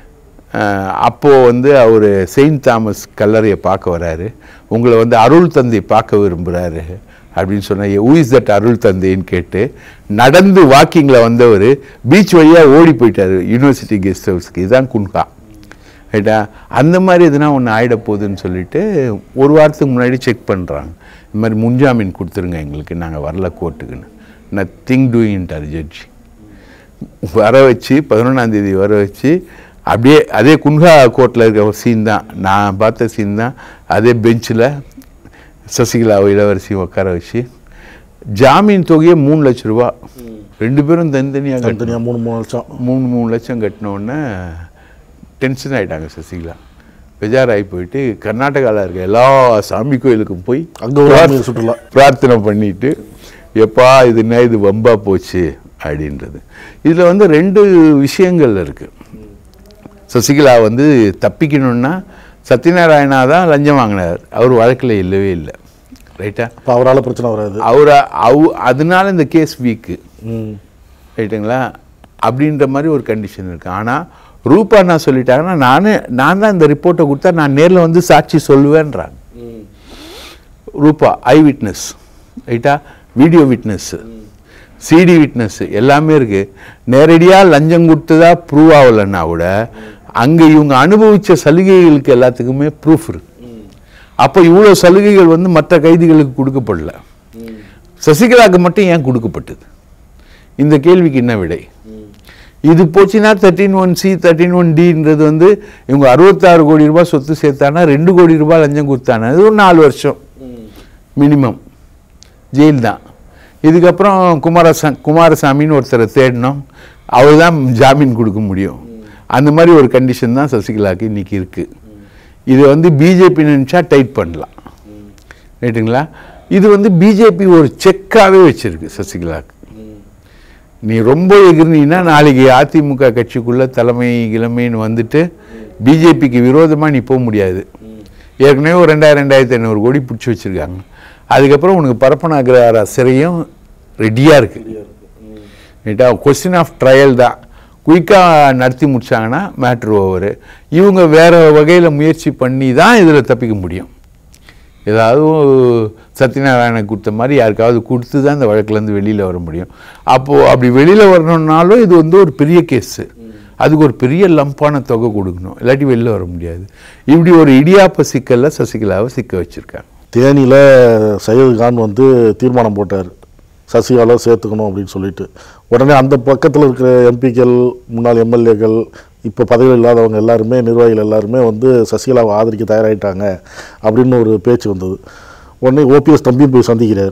அப்போது வந்து அவர் செயின்ட் தாமஸ் கல்லறையை பார்க்க வராரு. உங்களை வந்து அருள் தந்தை பார்க்க விரும்புகிறாரு அப்படின்னு சொன்னால், ஹூ இஸ் தட் அருள் தந்தைன்னு கேட்டு நடந்து வாக்கிங்கில் வந்தவர் பீச் வழியாக ஓடி போயிட்டார் யூனிவர்சிட்டி கெஸ்ட் ஹவுஸ்க்கு. இதுதான் குன்ஹா, ரைட்டா? அந்த மாதிரி எதுனா ஒன்று ஆகிட போகுதுன்னு சொல்லிட்டு ஒரு வாரத்துக்கு முன்னாடி செக் பண்ணுறாங்க. இந்த மாதிரி முன்ஜாமீன் கொடுத்துருங்க எங்களுக்கு, நாங்கள் வரல கோர்ட்டுக்குன்னு. நத்திங் டூயின்ட்டார் ஜட்ஜி. வர வச்சு பதினொன்றாந்தேதி வர வச்சு அப்படியே அதே குன்ஹா கோர்ட்டில் இருக்கிற ஒரு சீன் தான், நான் பார்த்த சீன் தான். அதே பெஞ்சில் சசிகலா இளவரசி உட்கார வச்சு ஜாமீன் தொகையே மூணு லட்ச ரூபா ரெண்டு பேரும் தனித்தனியாக தனித்தனியாக மூணு மூணு லட்சம் மூணு மூணு லட்சம் கட்டினோடனே டென்ஷன் ஆகிட்டாங்க சசிகலா. பெஜாராகி போயிட்டு கர்நாடகாவில் இருக்க எல்லா சாமி கோயிலுக்கும் போய் அங்கே ஒரு சுற்றுலா பிரார்த்தனை பண்ணிட்டு எப்பா இது என்ன இது வம்பா போச்சு அப்படின்றது. இதில் வந்து ரெண்டு விஷயங்கள் இருக்குது. சசிகலா வந்து தப்பிக்கணும்னா சத்யநாராயணா தான் லஞ்சம் வாங்கினார், அவர் வழக்கில் இல்லவே இல்லை. ரைட்டா? அப்போ அவரால் பிரச்சனை வராது. அவரை அவ் அதனால இந்த கேஸ் வீக்கு. ரைட்டுங்களா? அப்படின்ற மாதிரி ஒரு கண்டிஷன் இருக்குது. ஆனால் ரூபா என்ன சொல்லிட்டாங்கன்னா, நானே நான் தான் இந்த ரிப்போர்ட்டை கொடுத்தா நான் நேரில் வந்து சாட்சி சொல்லுவேன்றாங்க. ரூபா ஐ விட்னஸ், ரைட்டா? வீடியோ விட்னஸ்ஸு, சிடி விட்னஸ் எல்லாமே இருக்குது. நேரடியாக லஞ்சம் கொடுத்ததா ப்ரூவ் ஆகலைன்னா கூட அங்கே இவங்க அனுபவித்த சலுகைகளுக்கு எல்லாத்துக்குமே ப்ரூஃப் இருக்கு. அப்போ இவ்வளோ சலுகைகள் வந்து மற்ற கைதிகளுக்கு கொடுக்கப்படல, சசிகலாவுக்கு மட்டும் ஏன் கொடுக்கப்பட்டது? இந்த கேள்விக்கு என்ன விடை? இது போச்சுன்னா thirteen one C thirteen one டின்றது வந்து இவங்க அறுபத்தாறு கோடி ரூபாய் சொத்து சேர்த்தானா ரெண்டு கோடி ரூபாய் லஞ்சம் கொடுத்தானா இது ஒரு நாலு வருஷம் மினிமம் ஜெயில் தான். இதுக்கப்புறம் குமாரசா குமாரசாமின்னு ஒருத்தரை தேடணும், அவர் தான் ஜாமீன் கொடுக்க முடியும். அந்த மாதிரி ஒரு கண்டிஷன் தான் சசிகலாவுக்கு இன்றைக்கி இருக்குது. இது வந்து பிஜேபி நினச்சா டைட் பண்ணலாம். ரைட்டுங்களா? இது வந்து பிஜேபி ஒரு செக்காகவே வச்சுருக்கு சசிகலாவுக்கு. நீ ரொம்ப எகிர்னீன்னா நாளைக்கு அதிமுக கட்சிக்குள்ளே தலைமை கிழமைன்னு வந்துட்டு பிஜேபிக்கு விரோதமாக நீ போக முடியாது. ஏற்கனவே ஒரு ரெண்டாயிரம் ரெண்டாயிரத்தி ஐநூறு கோடி பிடிச்சி வச்சுருக்காங்க. அதுக்கப்புறம் உனக்கு பரப்பனாகிற சிறையும் ரெடியாக இருக்குது. ரைட்டா? கொஸ்டின் ஆஃப் ட்ரையல் தான். குயிக்காக நடத்தி முடித்தாங்கன்னா மேட்ரு ஓவர். இவங்க வேறு வகையில் முயற்சி பண்ணி தான் இதில் தப்பிக்க முடியும். ஏதாவது சத்யநாராயணன் கொடுத்த மாதிரி யாருக்காவது கொடுத்து தான் இந்த வழக்கிலேருந்து வெளியில் வர முடியும். அப்போது அப்படி வெளியில் வரணுன்னாலும் இது வந்து ஒரு பெரிய கேஸு, அதுக்கு ஒரு பெரிய லம்பான தொகை கொடுக்கணும், இல்லாட்டி வெளியில் வர முடியாது. இப்படி ஒரு இடியாப்ப சிக்கலில் சசிகலாவை சிக்க வச்சுருக்காங்க. தேனியில் சையது கான் வந்து தீர்மானம் போட்டார் சசிகலா சேர்த்துக்கணும் அப்படின்னு சொல்லிட்டு. உடனே அந்த பக்கத்தில் இருக்கிற எம்பிக்கள், முன்னாள் எம்எல்ஏக்கள், இப்போ பதவியில் இல்லாதவங்க எல்லாருமே, நிர்வாகிகள் எல்லாருமே வந்து சசிகலாவை ஆதரிக்க தயாராகிட்டாங்க அப்படின்னு ஒரு பேச்சு வந்தது. உடனே ஓபிஎஸ் தம்பியும் போய் சந்திக்கிறார்.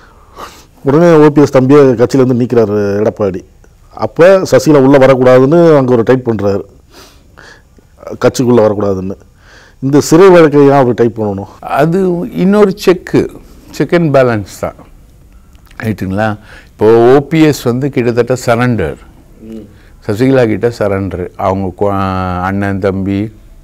உடனே ஓபிஎஸ் தம்பியை கட்சியிலேருந்து நீக்கிறார் எடப்பாடி. அப்போ சசிகலா உள்ளே வரக்கூடாதுன்னு அங்கே ஒரு டைப் பண்ணுறாரு, கட்சிக்குள்ளே வரக்கூடாதுன்னு. இந்த சிறை வழக்கை ஏன் அவர் டைப் பண்ணணும்? அது இன்னொரு செக்கு, செக் அண்ட் பேலன்ஸ் தான். ரைட்டுங்களா? இப்போது ஓபிஎஸ் வந்து கிட்டத்தட்ட சரண்டர், சசிகலா கிட்ட சரண்டர். அவங்க அண்ணன் தம்பி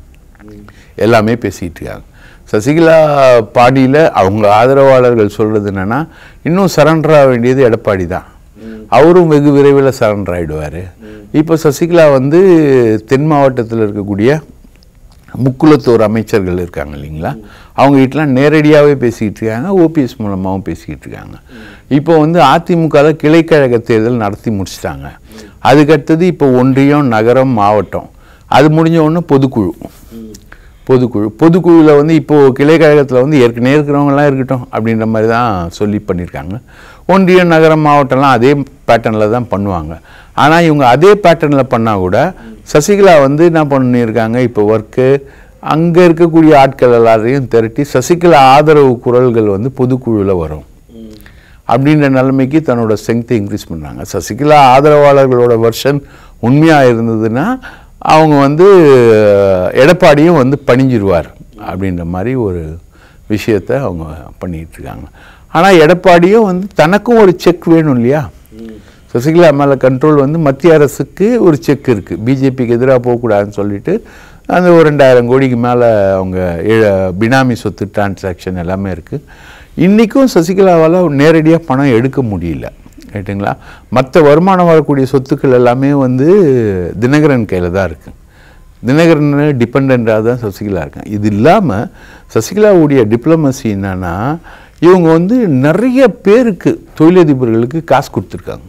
எல்லாமே பேசிகிட்டு இருக்காங்க. சசிகலா பாடியில் அவங்க ஆதரவாளர்கள் சொல்கிறது என்னென்னா, இன்னும் சரண்டர் ஆக வேண்டியது எடப்பாடி தான், அவரும் வெகு விரைவில் சரண்டர் ஆகிடுவார். இப்போ சசிகலா வந்து தென் மாவட்டத்தில் இருக்கக்கூடிய முக்குலத்தோர் அமைச்சர்கள் இருக்காங்க இல்லைங்களா, அவங்க கிட்டலாம் நேரடியாகவே பேசிக்கிட்டு இருக்காங்க, ஓபிஎஸ் மூலமாகவும் பேசிக்கிட்டு இருக்காங்க. இப்போ வந்து அதிமுகவில் கிளைக்கழக தேர்தல் நடத்தி முடிச்சிட்டாங்க. அதுக்கடுத்தது இப்போ ஒன்றியம், நகரம், மாவட்டம், அது முடிஞ்ச உடனே பொதுக்குழு. பொதுக்குழு பொதுக்குழுவில் வந்து இப்போது கிளைக்கழகத்தில் வந்து ஏற்கனவே இருக்கிறவங்கலாம் இருக்கட்டும் அப்படின்ற மாதிரி தான் சொல்லி பண்ணியிருக்காங்க. ஒன்றியம், நகரம், மாவட்டம்லாம் அதே பேட்டர்னில் தான் பண்ணுவாங்க. ஆனால் இவங்க அதே பேட்டர்னில் பண்ணால் கூட சசிகலா வந்து என்ன பண்ணியிருக்காங்க, இப்போ ஒர்க்கு அங்கே இருக்கக்கூடிய ஆட்கள் எல்லாரையும் திரட்டி சசிகலா ஆதரவு குரல்கள் வந்து பொதுக்குழுவில் வரும் அப்படின்ற நிலைமைக்கு தன்னோட ஸ்ட்ரென்த்தை இன்க்ரீஸ் பண்ணுறாங்க. சசிகலா ஆதரவாளர்களோட வெர்ஷன் உண்மையாக இருந்ததுன்னா அவங்க வந்து எடப்பாடியும் வந்து பணிஞ்சிருவார் அப்படின்ற மாதிரி ஒரு விஷயத்தை அவங்க பண்ணிகிட்டு இருக்காங்க. ஆனால் எடப்பாடியும் வந்து தனக்கும் ஒரு செக் வேணும் இல்லையா? சசிகலா மேலே கண்ட்ரோல் வந்து மத்திய அரசுக்கு ஒரு செக் இருக்குது, பிஜேபிக்கு எதிராக போகக்கூடாதுன்னு சொல்லிட்டு அந்த ஒரு ரெண்டாயிரம் கோடிக்கு மேலே அவங்க பினாமி சொத்து டிரான்சாக்ஷன் எல்லாமே இருக்குது. இன்றைக்கும் சசிகலாவால் நேரடியாக பணம் எடுக்க முடியல. ரைட்டுங்களா? மற்ற வருமானம் வரக்கூடிய சொத்துக்கள் எல்லாமே வந்து தினகரன் கையில் தான் இருக்குது. தினகரன் டிபெண்டாக தான் சசிகலா இருக்காங்க. இது இல்லாமல் சசிகலாவுடைய டிப்ளமசி என்னன்னா, இவங்க வந்து நிறைய பேருக்கு தொழிலதிபர்களுக்கு காசு கொடுத்துருக்காங்க,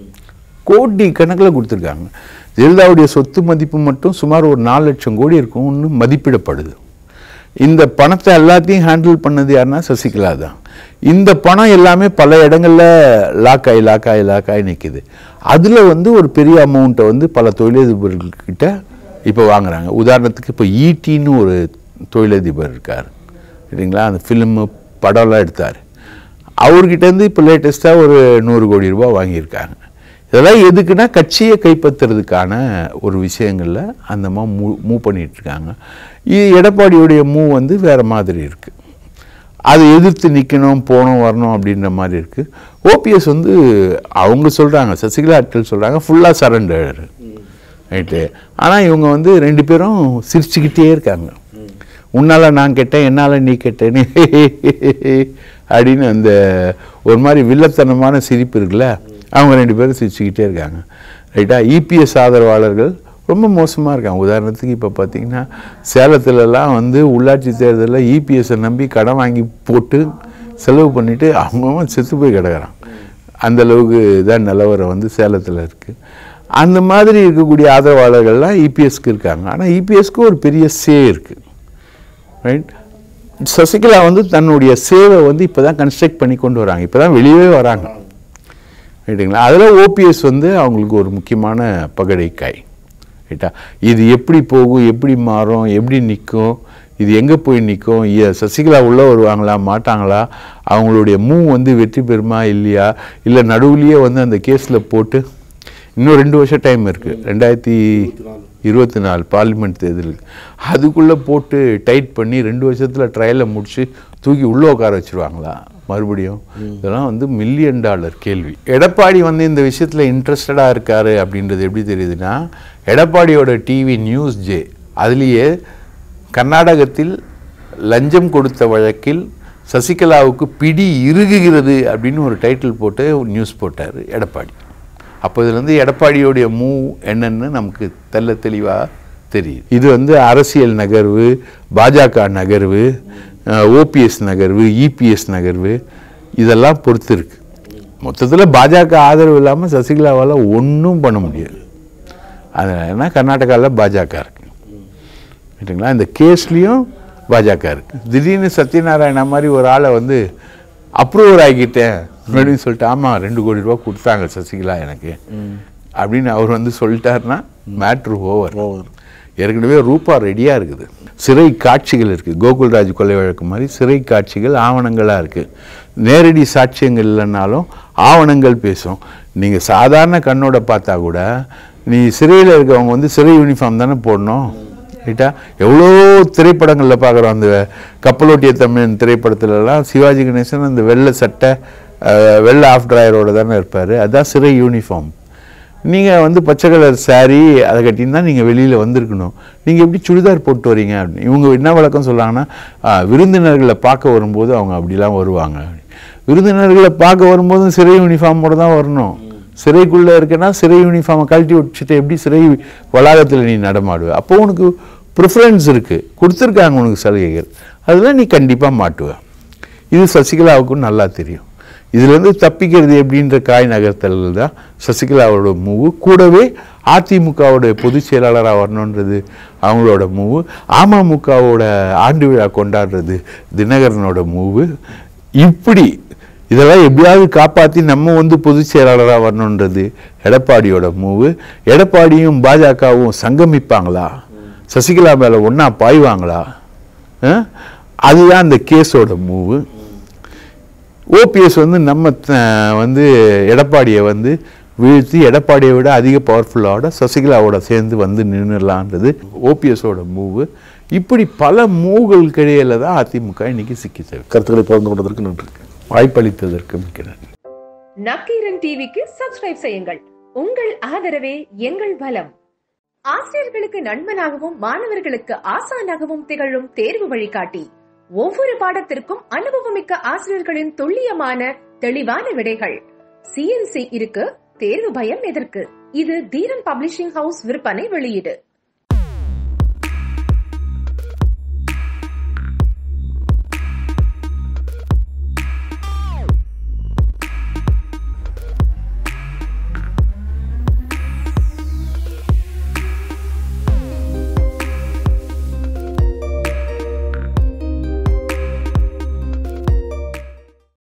கோடி கணக்கில் கொடுத்துருக்காங்க. ஜெயலலிதாவுடைய சொத்து மதிப்பு மட்டும் சுமார் ஒரு நாலு லட்சம் கோடி இருக்கும்னு மதிப்பிடப்படுது. இந்த பணத்தை எல்லாத்தையும் ஹேண்டில் பண்ணது யாருன்னா சசிகலா தான். இந்த பணம் எல்லாமே பல இடங்களில் லாக்காய் லாக்காய் லாக்காய் நிற்கிது. அதில் வந்து ஒரு பெரிய அமௌண்ட்டை வந்து பல தொழிலதிபர்கள்கிட்ட இப்போ வாங்குறாங்க. உதாரணத்துக்கு இப்போ ஈட்டின்னு ஒரு தொழிலதிபர் இருக்கார் சரிங்களா, அந்த ஃபிலிமு படம்லாம் எடுத்தார். அவர்கிட்டேருந்து இப்போ லேட்டஸ்ட்டாக ஒரு நூறு கோடி ரூபா வாங்கியிருக்காங்க. இதெல்லாம் எதுக்குன்னா கட்சியை கைப்பற்றுறதுக்கான ஒரு விஷயங்களில் அந்த மாதிரி மூவ் மூவ் பண்ணிகிட்ருக்காங்க. இது எடப்பாடியுடைய மூவ் வந்து வேறு மாதிரி இருக்குது. அதை எதிர்த்து நிற்கணும் போகணும் வரணும் அப்படின்ற மாதிரி இருக்குது. ஓபிஎஸ் வந்து அவங்க சொல்கிறாங்க, சசிகலா ஆட்கள் சொல்கிறாங்க ஃபுல்லாக சரண்டர் ரைட்டு. ஆனால் இவங்க வந்து ரெண்டு பேரும் சிரிச்சுக்கிட்டே இருக்காங்க. உன்னால் நான் கேட்டேன், என்னால் நீ கேட்டேன்னு அப்படின்னு அந்த ஒரு மாதிரி வில்லத்தனமான சிரிப்பு இருக்குல்ல, அவங்க ரெண்டு பேரும் சிரிச்சுக்கிட்டே இருக்காங்க ரைட்டா. இபிஎஸ் ஆதரவாளர்கள் ரொம்ப மோசமாக இருக்காங்க. உதாரணத்துக்கு இப்போ பார்த்தீங்கன்னா சேலத்துலலாம் வந்து உள்ளாட்சி தேர்தலில் இபிஎஸ்ஸை நம்பி கடன் வாங்கி போட்டு செலவு பண்ணிவிட்டு அவங்க செத்து போய் கிடக்கிறான். அந்தளவுக்கு தான் நிலவரம் வந்து சேலத்தில் இருக்குது. அந்த மாதிரி இருக்கக்கூடிய ஆதரவாளர்கள்லாம் இபிஎஸ்க்கு இருக்காங்க. ஆனால் இபிஎஸ்க்கு ஒரு பெரிய சே இருக்குது ரைட். சசிகலா வந்து தன்னுடைய சேவை வந்து இப்போ தான் கன்ஸ்ட்ரக்ட் பண்ணி கொண்டு வராங்க, இப்போ தான் வெளியே வராங்க ரைட்டுங்களா. அதில் ஓபிஎஸ் வந்து அவங்களுக்கு ஒரு முக்கியமான பகடைக்காய் ரைட்டா. இது எப்படி போகும், எப்படி மாறும், எப்படி நிற்கும், இது எங்கே போய் நிற்கும், சசிகலா உள்ளே வருவாங்களா மாட்டாங்களா, அவங்களுடைய மூவ் வந்து வெற்றி பெறுமா இல்லையா, இல்லை நடுவுலையே வந்து அந்த கேஸில் போட்டு இன்னும் ரெண்டு வருஷம் டைம் இருக்குது, ரெண்டாயிரத்தி இருபத்தி நாலு பார்லிமெண்ட் தேர்தலுக்கு, அதுக்குள்ளே போட்டு டைட் பண்ணி ரெண்டு வருஷத்தில் ட்ரையலை முடித்து தூக்கி உள்ளே உட்கார வச்சுருவாங்களா மறுபடியும். இதெல்லாம் வந்து மில்லியன் டாலர் கேள்வி. எடப்பாடி வந்து இந்த விஷயத்தில் இன்ட்ரெஸ்டடாக இருக்கார் அப்படின்றது எப்படி தெரியுதுன்னா, எடப்பாடியோட டிவி நியூஸ் ஜே அதுலேயே கர்நாடகத்தில் லஞ்சம் கொடுத்த வழக்கில் சசிகலாவுக்கு பிடி இறுகுகிறது அப்படின்னு ஒரு டைட்டில் போட்டு நியூஸ் போட்டார் எடப்பாடி. அப்போ இதுலேருந்து எடப்பாடியோடைய மூவ் என்னன்னு நமக்கு தெல்ல தெளிவாக தெரியுது. இது வந்து அரசியல் நகர்வு, பாஜக நகர்வு, ஓபிஎஸ் நகர்வு, இபிஎஸ் நகர்வு, இதெல்லாம் பொறுத்து இருக்கு. மொத்தத்தில் பாஜக ஆதரவு இல்லாமல் சசிகலாவால் ஒன்றும் பண்ண முடியாது. அது ஏன்னா கர்நாடகாவில் பாஜக இருக்கு ரைட்டுங்களா. இந்த கேஸ்லேயும் பாஜக இருக்கு. திடீர்னு சத்யநாராயணா மாதிரி ஒரு ஆளை வந்து அப்ரூவர் ஆகிட்டேன் அப்படின்னு சொல்லிட்டு, ஆமாம் ரெண்டு கோடி ரூபா கொடுத்தாங்க சசிகலா எனக்கு அப்படின்னு அவர் வந்து சொல்லிட்டாருன்னா மேட்ரு ஓவர். ஏற்கனவே ரூபா ரெடியாக இருக்குது, சிறை காட்சிகள் இருக்குது, கோகுல்ராஜ் கொலை வழக்கு மாதிரி சிறை காட்சிகள் ஆவணங்களாக இருக்குது. நேரடி சாட்சியங்கள் இல்லைன்னாலும் ஆவணங்கள் பேசும். நீங்கள் சாதாரண கண்ணோட பார்த்தா கூட நீ சிறையில் இருக்கவங்க வந்து சிறை யூனிஃபார்ம் தானே போடணும் ரைட்டா. எவ்வளோ திரைப்படங்களில் பார்க்குறோம், அந்த கப்பலோட்டிய தமிழன் திரைப்படத்துலலாம் சிவாஜி கணேசன் அந்த வெள்ளை சட்டை வெள்ளை ஆஃப் ட்ராயரோடு தானே இருப்பார், அதுதான் சிறை யூனிஃபார்ம். நீங்கள் வந்து பச்சை கலர் சாரீ அதை கட்டின்னு தான் நீங்கள் வெளியில் வந்திருக்கணும், நீங்கள் எப்படி சுடிதார் போட்டு வரீங்க அப்படின்னு இவங்க என்ன வழக்கம் சொல்கிறாங்கன்னா, விருந்தினர்களை பார்க்க வரும்போது அவங்க அப்படிலாம் வருவாங்க. விருந்தினர்களை பார்க்க வரும்போதும் சிறை யூனிஃபார்மோடு தான் வரணும். சிறைக்குள்ளே இருக்குன்னா சிறை யூனிஃபார்மை கழட்டி வச்சுட்டு எப்படி சிறை வளாகத்தில் நீ நடமாடுவ? அப்போ உனக்கு ப்ரிஃபரன்ஸ் இருக்குது, கொடுத்துருக்காங்க உனக்கு சலுகைகள், அதெல்லாம் நீ கண்டிப்பாக மாட்டுவ. இது சசிகலாவுக்கும் நல்லா தெரியும். இதுலேருந்து தப்பிக்கிறது எப்படின்ற காய் நகர்த்தல்கள் தான் சசிகலாவோட மூவு. கூடவே அதிமுகவோட பொதுச் செயலாளராக வரணுன்றது அவங்களோட மூவு. அமமுகவோட ஆண்டு விழா கொண்டாடுறது தினகரனோட மூவு. இப்படி இதெல்லாம் எப்படியாவது காப்பாற்றி நம்ம வந்து பொதுச் செயலாளராக வரணுன்றது எடப்பாடியோட மூவு. எடப்பாடியும் பாஜகவும் சங்கமிப்பாங்களா, சசிகலா மேலே ஒன்றா பாய்வாங்களா, அதுதான் அந்த கேஸோட மூவு. ஓபிஎஸ் வந்து நம்ம வந்து எடப்பாடியை வந்து வீழ்த்தி எடப்பாடியை விட அதிக பவர்ஃபுல்லோட சசிகலாவோட சேர்ந்து வந்து நின்றுடலான்றது ஓபிஎஸோட மூவு. இப்படி பல மூவுகளுக்கு இடையில தான் அதிமுக இன்னைக்கு சிக்கிச்சது. கருத்துக்களை பகிர்ந்து கொண்டதற்கு நன்றி, வாய்ப்பளித்ததற்கு மிக்க நன்றி. நக்கீரன் டிவிக்கு சப்ஸ்கிரைப் செய்யுங்கள். உங்கள் ஆதரவே எங்கள் பலம். ஆசிரியர்களுக்கு நண்பனாகவும் மாணவர்களுக்கு ஆசானாகவும் திகழும் தேர்வு வழிகாட்டி. ஒவ்வொரு பாடத்திற்கும் அனுபவமிக்க ஆசிரியர்களின் துல்லியமான தெளிவான விடைகள். சிஎன்சி இருக்கு, தேர்வு பயம் எதற்கு? இது தீரன் பப்ளிஷிங் ஹவுஸ் விற்பனை வெளியீடு.